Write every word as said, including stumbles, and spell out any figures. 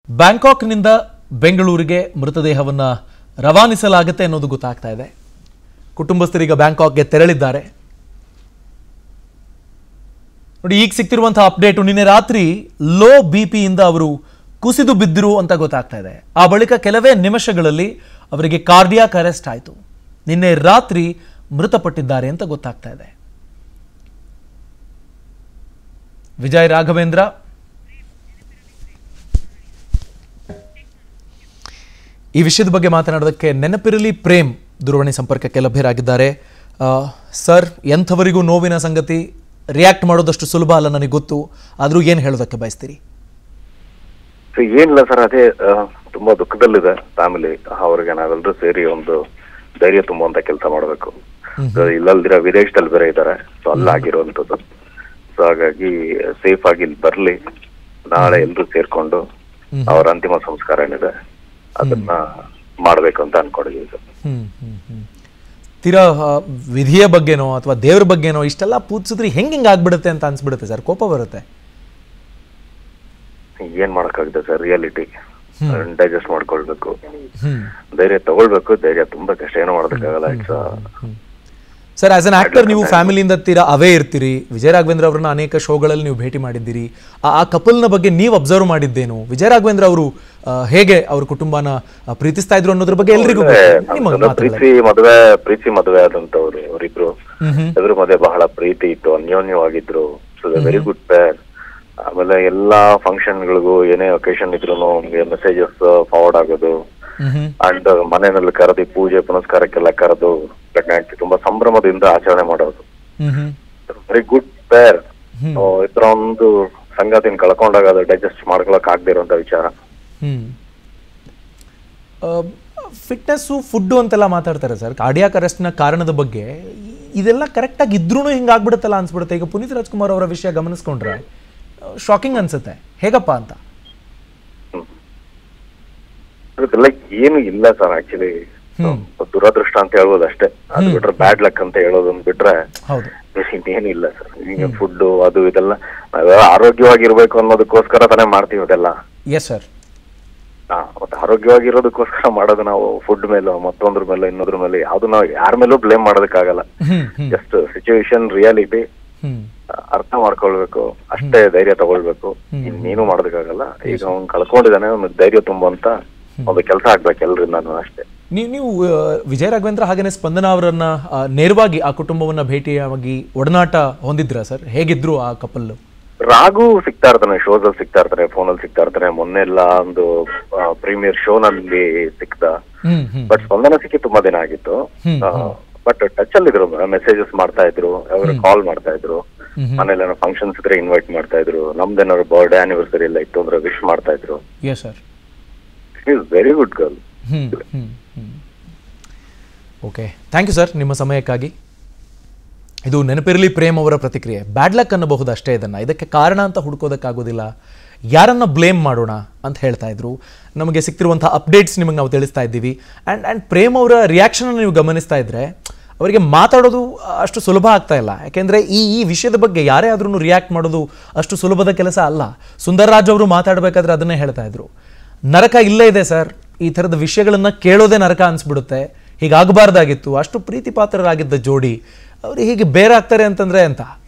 ಬ್ಯಾಂಕಾಕ್ನಿಂದ ಬೆಂಗಳೂರಿಗೆ ಮೃತದೇಹವನ್ನು ರವಾನಿಸಲಾಗುತ್ತೆ ಅನ್ನೋದು ಗೊತ್ತಾಗ್ತಾ ಇದೆ. ಕುಟುಂಬಸ್ಥರೀಗ ಬ್ಯಾಂಕಾಕ್ಗೆ ತೆರಳಿದ್ದಾರೆ. ನೋಡಿ, ಈಗ ಸಿಕ್ತಿರುವಂತಹ ಅಪ್ಡೇಟು, ನಿನ್ನೆ ರಾತ್ರಿ ಲೋ ಬಿ ಪಿಯಿಂದ ಅವರು ಕುಸಿದು ಬಿದ್ದರು ಅಂತ ಗೊತ್ತಾಗ್ತಾ ಇದೆ. ಆ ಬಳಿಕ ಕೆಲವೇ ನಿಮಿಷಗಳಲ್ಲಿ ಅವರಿಗೆ ಕಾರ್ಡಿಯಾಕ್ ಅರೆಸ್ಟ್ ಆಯಿತು. ನಿನ್ನೆ ರಾತ್ರಿ ಮೃತಪಟ್ಟಿದ್ದಾರೆ ಅಂತ ಗೊತ್ತಾಗ್ತಾ ಇದೆ. ವಿಜಯ್ ರಾಘವೇಂದ್ರ ಈ ವಿಷಯದ ಬಗ್ಗೆ ಮಾತನಾಡೋದಕ್ಕೆ ನೆನಪಿರಲಿ ಪ್ರೇಮ್ ದೂರವಾಣಿ ಸಂಪರ್ಕಕ್ಕೆ ಲಭ್ಯರಾಗಿದ್ದಾರೆ. ಸರ್, ಎಂಥವರಿಗೂ ನೋವಿನ ಸಂಗತಿ, ರಿಯಾಕ್ಟ್ ಮಾಡೋದಷ್ಟು ಸುಲಭ ಅಲ್ಲ ನನಗೆ ಗೊತ್ತು, ಆದರೂ ಏನು ಹೇಳೋದಕ್ಕೆ ಬಯಸ್ತೀರಿ? ಏನಿಲ್ಲ ಸರ್, ಅದೇ ತುಂಬಾ ದುಃಖದಲ್ಲಿದೆ ಫ್ಯಾಮಿಲಿ. ಅವ್ರಿಗೆ ನಾವೆಲ್ಲರೂ ಸೇರಿ ಒಂದು ಧೈರ್ಯ ತುಂಬುವಂತ ಕೆಲಸ ಮಾಡಬೇಕು. ಇಲ್ಲಲ್ದಿರ ವಿದೇಶದಲ್ಲಿ ಬೇರೆ ಇದ್ದಾರೆ, ಸೊ ಅಲ್ಲಾಗಿರುವಂತದ್ದು. ಸೊ ಹಾಗಾಗಿ ಸೇಫ್ ಆಗಿ ಇಲ್ಲಿ ಬರ್ಲಿ, ನಾಳೆ ಎಲ್ರು ಸೇರ್ಕೊಂಡು ಅವರ ಅಂತಿಮ ಸಂಸ್ಕಾರ ಏನಿದೆ ಅದನ್ನ ಮಾಡ್ಬೇಕು ಅಂತ ಅನ್ಕೊಂಡಿದ್ದೀವಿ ಸರ್. ತೀರಾ ವಿಧಿಯ ಬಗ್ಗೆನೋ ಅಥವಾ ದೇವ್ರ ಬಗ್ಗೆನೋ ಇಷ್ಟೆಲ್ಲ ಪೂಜಿಸಿದ್ರೆ ಹೆಂಗ್ ಹಿಂಗ್ ಆಗ್ಬಿಡುತ್ತೆ ಅಂತ ಅನ್ಸ್ಬಿಡುತ್ತೆ ಸರ್, ಕೋಪ ಬರುತ್ತೆ. ಏನ್ ಮಾಡಕ್ಕಾಗುತ್ತೆ ಸರ್, ರಿಯಾಲಿಟಿ ಡೈಜೆಸ್ಟ್ ಮಾಡ್ಕೊಳ್ಬೇಕು, ಧೈರ್ಯ ತಗೊಳ್ಬೇಕು. ಧೈರ್ಯ ತುಂಬಾ ಕಷ್ಟ, ಏನೋ ಮಾಡೋದಕ್ಕಾಗಲ್ಲ. It's sir, as an actor ನೀವು ಫ್ಯಾಮಿಲಿಯಿಂದ ತೀರಾ ಅವೇ ಇರ್ತೀರಿ. ವಿಜಯ್ ರಾಘವೇಂದ್ರ ಅವರನ್ನ ಅನೇಕ ಶೋಗಳಲ್ಲಿ ನೀವು ಭೇಟಿ ಮಾಡಿದ್ದೀರಿ. ಆ ಕಪಲ್ನ ಬಗ್ಗೆ ನೀವು ಅಬ್ಸರ್ವ್ ಮಾಡಿದ್ದೇನು? ವಿಜಯ್ ರಾಘವೇಂದ್ರ ಅವರು ಹೇಗೆ ಅವ್ರ ಕುಟುಂಬನ ಪ್ರೀತಿಸ್ತಾ ಇದ್ರು ಅನ್ನೋದ್ರ ಬಗ್ಗೆ ಎಲ್ರಿಗೂ ಪ್ರೀತಿ ಮದುವೆ ಪ್ರೀತಿ ಮದುವೆ ಆದಂತವ್ರು ಅವರಿಬ್ರು. ಎದುರು ಮದುವೆ ಬಹಳ ಪ್ರೀತಿ ಇತ್ತು, ಅನ್ಯೋನ್ಯವಾಗಿದ್ರು. Very good peer. ಆಮೇಲೆ ಎಲ್ಲಾ ಫಂಕ್ಷನ್ ಗಳಿಗೂ ಏನೇ ಒಕೇಶನ್ ಇದ್ರು ನಮ್ಗೆ ಮೆಸೇಜಸ್ ಫಾರ್ವರ್ಡ್ ಆಗೋದು, ಅಂಡ್ ಮನೆಯಲ್ಲಿ ಕರೆದಿ ಪೂಜೆ ಪುನಸ್ಕಾರಕ್ಕೆಲ್ಲ ಕರೆದು ತುಂಬಾ ಸಂಭ್ರಮದಿಂದ ಆಚರಣೆ ಮಾಡೋದು. Very good pair. ಇತರ ಒಂದು ಸಂಗಾತಿನ ಕಳ್ಕೊಂಡಾಗ ಅದು ಡೈಜೆಸ್ಟ್ ಮಾಡ್ಕೊಳಕ್ ಆಗದೆ ಇರುವಂತ ವಿಚಾರ. ಫಿಟ್ನೆಸ್ಸು ಫುಡ್ಡು ಅಂತೆಲ್ಲ ಮಾತಾಡ್ತಾರೆ ಸರ್. ಕಾರ್ಡಿಯಾಕ್ ಅರೆಸ್ಟ್ನ ಕಾರಣದ ಬಗ್ಗೆ ಇದೆಲ್ಲ ಕರೆಕ್ಟಾಗಿ ಇದ್ರೂ ಹಿಂಗಾಗ್ಬಿಡುತ್ತಲ್ಲ ಅನ್ಸ್ಬಿಡುತ್ತೆ. ಈಗ ಪುನೀತ್ ರಾಜ್ಕುಮಾರ್ ಅವರ ವಿಷಯ ಗಮನಿಸ್ಕೊಂಡ್ರೆ ಶಾಕಿಂಗ್ ಅನ್ಸುತ್ತೆ. ಹೇಗಪ್ಪ ಅಂತ ಲೈಕ್ ಏನು ಇಲ್ಲ ಸರ್, ಆಕ್ಚುಲಿ ದುರದೃಷ್ಟ ಅಂತ ಹೇಳ್ಬೋದು ಅಷ್ಟೇ. ಅದು ಬಿಟ್ರೆ ಬ್ಯಾಡ್ ಲಕ್ ಅಂತ ಹೇಳೋದನ್ನ ಬಿಟ್ರೆ ಇನ್ನೇನು ಇಲ್ಲ ಸರ್. ಈಗ ಫುಡ್ ಅದು ಇದೆಲ್ಲ ಆರೋಗ್ಯವಾಗಿರ್ಬೇಕು ಅನ್ನೋದಕ್ಕೋಸ್ಕರ ತಾನೇ ಮಾಡ್ತೀವಿ ಅದೆಲ್ಲ. Yes sir. ಹಾ, ಮತ್ತೆ ಆರೋಗ್ಯವಾಗಿರೋದಕ್ಕೋಸ್ಕರ ಮಾಡೋದು ನಾವು ಫುಡ್ ಮೇಲೆ ಮತ್ತೊಂದ್ರ ಮೇಲೆ ಇನ್ನೊಂದ್ರ ಮೇಲೆ ಯಾವ್ದು ನಾವು ಯಾರ ಮೇಲೂ ಬ್ಲೇಮ್ ಮಾಡೋದಕ್ಕಾಗಲ್ಲ. ಜಸ್ಟ್ ಸಿಚುವೇಶನ್ ರಿಯಾಲಿಟಿ ಅರ್ಥ ಮಾಡ್ಕೊಳ್ಬೇಕು ಅಷ್ಟೇ, ಧೈರ್ಯ ತಗೊಳ್ಬೇಕು, ಇನ್ನೇನು ಮಾಡೋದಕ್ಕಾಗಲ್ಲ. ಈಗ ಅವ್ನು ಕಳ್ಕೊಂಡಿದ್ದಾನೆ, ಅವ್ನಿಗೆ ಧೈರ್ಯ ತುಂಬುವಂತ ಒಂದು ಕೆಲಸ ಆಗ್ಬೇಕು ಎಲ್ರಿಂದ ಅಷ್ಟೇ. ನೀವು ನೀವು ವಿಜಯ್ ರಾಘವೇಂದ್ರ ಹಾಗೇನೆ ಸ್ಪಂದನ ಅವರನ್ನ ನೇರವಾಗಿ ಆ ಕುಟುಂಬವನ್ನ ಭೇಟಿಯಾಗಿ ಒಡನಾಟ ಹೊಂದಿದ್ರ ಸರ್? ಹೇಗಿದ್ರು ಆ ಕಪಲ್? ರಾಘು ಸಿಗ್ತಾ ಇರ್ತಾನೆ, ಶೋಸ್ ಅಲ್ಲಿ ಸಿಗ್ತಾ ಇರ್ತಾನೆ, ಫೋನ್ ಅಲ್ಲಿ ಸಿಗ್ತಾ ಇರ್ತಾನೆ. ಮೊನ್ನೆ ಎಲ್ಲ ಒಂದು ಪ್ರೀಮಿಯರ್ ಶೋ ನಲ್ಲಿ ಸಿಕ್ತ. ಬಟ್ ಸ್ಪಂದನ ಸಿಕ್ಕಿ ತುಂಬಾ ದಿನ ಆಗಿತ್ತು. ಬಟ್ ಟಚ್ ಅಲ್ಲಿ ಇದ್ರು, ಮೆಸೇಜಸ್ ಮಾಡ್ತಾ ಇದ್ರು, ಅವ್ರ ಕಾಲ್ ಮಾಡ್ತಾ ಇದ್ರು. ಮನೇಲಿ ಏನೋ ಫಂಕ್ಷನ್ಸ್ ಇದ್ರೆ ಇನ್ವೈಟ್ ಮಾಡ್ತಾ ಇದ್ರು. ನಮ್ದೇನಾದ್ರು ಬರ್ಡೇ ಆನಿವರ್ಸರಿ ಎಲ್ಲ ಇತ್ತು ಅಂದ್ರೆ ವಿಶ್ ಮಾಡ್ತಾ ಇದ್ರು. Is very good girl. Okay, thank you sir ನಿಮ್ಮ ಸಮಯಕ್ಕಾಗಿ. ಇದು ನೆನಪಿರಲಿ ಪ್ರೇಮ್ ಅವರ ಪ್ರತಿಕ್ರಿಯೆ. ಬ್ಯಾಡ್ ಲಕ್ ಅನ್ನಬಹುದು ಅಷ್ಟೇ. ಇದನ್ನು ಇದಕ್ಕೆ ಕಾರಣ ಅಂತ ಹುಡ್ಕೋದಕ್ಕಾಗೋದಿಲ್ಲ, ಯಾರನ್ನ ಬ್ಲೇಮ್ ಮಾಡೋಣ ಅಂತ ಹೇಳ್ತಾ ಇದ್ರು. ನಮಗೆ ಸಿಗ್ತಿರುವಂಥ ಅಪ್ಡೇಟ್ಸ್ ನಿಮಗೆ ನಾವು ತಿಳಿಸ್ತಾ ಇದ್ದೀವಿ. ಆ್ಯಂಡ್ ಆ್ಯಂಡ್ ಪ್ರೇಮ್ ಅವರ ರಿಯಾಕ್ಷನ್ ನೀವು ಗಮನಿಸ್ತಾ ಇದ್ದರೆ ಅವರಿಗೆ ಮಾತಾಡೋದು ಅಷ್ಟು ಸುಲಭ ಆಗ್ತಾ ಇಲ್ಲ. ಯಾಕೆಂದರೆ ಈ ಈ ವಿಷಯದ ಬಗ್ಗೆ ಯಾರೇ ಆದ್ರೂ ರಿಯಾಕ್ಟ್ ಮಾಡೋದು ಅಷ್ಟು ಸುಲಭದ ಕೆಲಸ ಅಲ್ಲ. ಸುಂದರ್ರಾಜ್ ಅವರು ಮಾತಾಡಬೇಕಾದ್ರೆ ಅದನ್ನೇ ಹೇಳ್ತಾ ಇದ್ರು, ನರಕ ಇಲ್ಲೇ ಇದೆ ಸರ್, ಈ ಥರದ ವಿಷಯಗಳನ್ನು ಕೇಳೋದೇ ನರಕ ಅನಿಸ್ಬಿಡುತ್ತೆ, ಹೀಗಾಗಬಾರ್ದಾಗಿತ್ತು, ಅಷ್ಟು ಪ್ರೀತಿ ಪಾತ್ರರಾಗಿದ್ದ ಜೋಡಿ ಅವರು ಹೀಗೆ ಬೇರೆ ಆಗ್ತಾರೆ ಅಂತಂದರೆ ಅಂತ